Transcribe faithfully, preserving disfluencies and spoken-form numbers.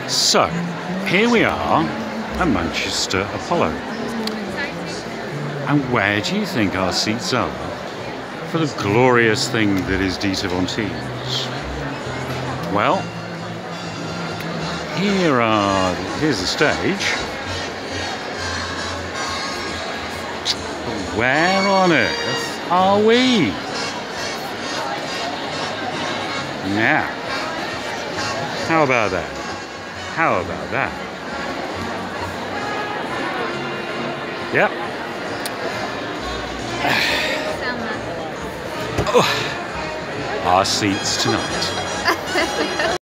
So, here we are at Manchester Apollo. And where do you think our seats are for the glorious thing that is Dita on Teese? Well, here are, here's the stage. But where on earth are we? Now, how about that? How about that? Yep. Oh, our seats tonight.